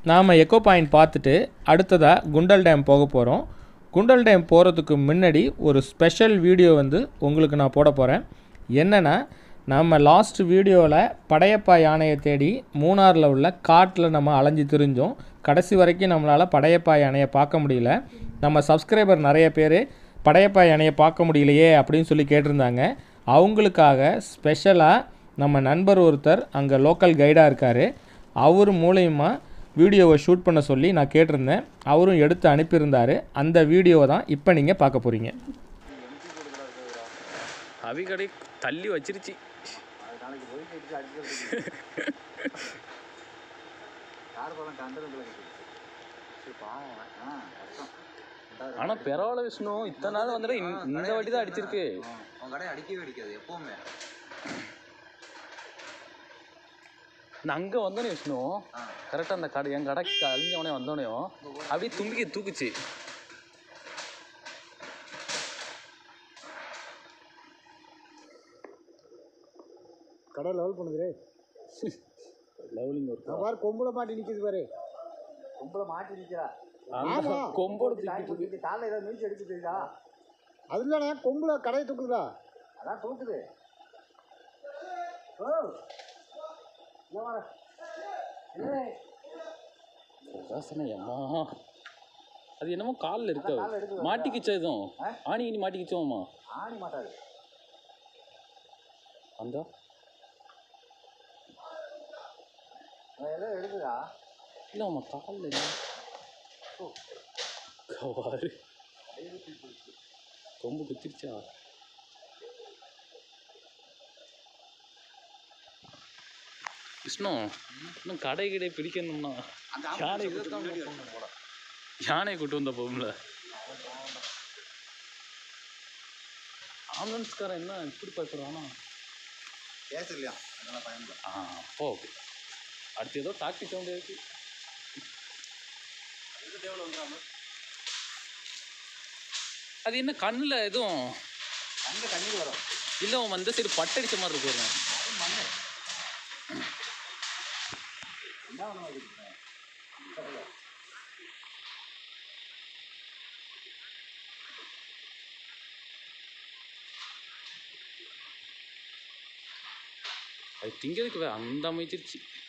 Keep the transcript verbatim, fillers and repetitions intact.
நாம் echo point பார்த்துட்டு அடுத்ததாக குண்டல் டேம் போக போகிறோம். குண்டல் டேம் போகிறதுக்கு முன்னாடி ஒரு ஸ்பெஷல் வீடியோ வந்து உங்களுக்கு நான் போட போகிறேன். என்னென்னா, நம்ம லாஸ்ட் வீடியோவில் படையப்பா யானையை தேடி மூணாரில் உள்ள காட்டில் நம்ம அலைஞ்சி திரிஞ்சோம். கடைசி வரைக்கும் நம்மளால் படையப்பா யானையை பார்க்க முடியல. நம்ம சப்ஸ்கிரைபர் நிறைய பேர் படையப்பா யானையை பார்க்க முடியலையே அப்படின்னு சொல்லி கேட்டிருந்தாங்க. அவங்களுக்காக ஸ்பெஷலாக நம்ம நண்பர் ஒருத்தர் அங்கே லோக்கல் கைடாக இருக்கார். அவர் மூலயமா வீடியோவை ஷூட் பண்ண சொல்லி நான் கேட்டிருந்தேன். அவரும் எடுத்து அனுப்பியிருந்தார். அந்த வீடியோவை தான் இப்போ நீங்கள் பார்க்க போகிறீங்க. அவிகடை தள்ளி வச்சிருச்சு. ஆனா பரவாயில்ல விஷ்ணு, இத்தனை நாள் வந்துட்டு இந்த வாட்டி தான் அடிச்சிருக்கு. அடிக்கவே அடிக்காது எப்பவுமே. நான் அங்கே வந்தோடனே விஷ்ணு கரெக்டாக அந்த கடை என் கடைக்கு அழிஞ்சவனே வந்தோடனையும் அப்படியே தும்பிக்கை தூக்குச்சு. கடை லெவல் பண்ணுது. லெவலிங் ஒரு பாரு, கொம்புல மாட்டி நிற்கிது பாரு. கொம்புல மாட்டி நிற்கிறா. கொம்போடு தூக்கிட்டு காலையில் ஏதாவது மீச்சு எடுத்துட்டா. அது இல்லைண்ணா, கொம்புல கடையை தூக்குதுடா. அதான் தூக்குது. அது என்னமோ காலில் இருக்க மாட்டிக்கிச்சா? எதுவும் ஆணி இனி மாட்டிக்கிச்சோமா? ஆணி மாட்டாது. அந்த ஏதோ எடுக்குதா? இல்லை ஆமாம், காலில் கவாரு கொம்பு குத்திருச்சா? விஷ்ணு, இன்னும் கடை கடை பிடிக்கணும்னா யானை யானையை கூட்டு வந்த போகும்ல. ஆம்புலன்ஸ்காரன் என்ன இப்படி பயப்படுறானா? பேசலையா? அதெல்லாம் பயன்பட. ஆ அப்போ ஓகே. அடுத்து ஏதோ டாக்ஸி சவுண்ட் இருக்கு. அது என்ன கண்ணில் எதுவும் அங்கே கண்ணீர் வரும்? இல்லை, அவன் அந்த சைடு பட்டடிச்ச மாதிரி இருக்கு. அது திங்கிறதுக்கு அந்த அமைச்சிருச்சு.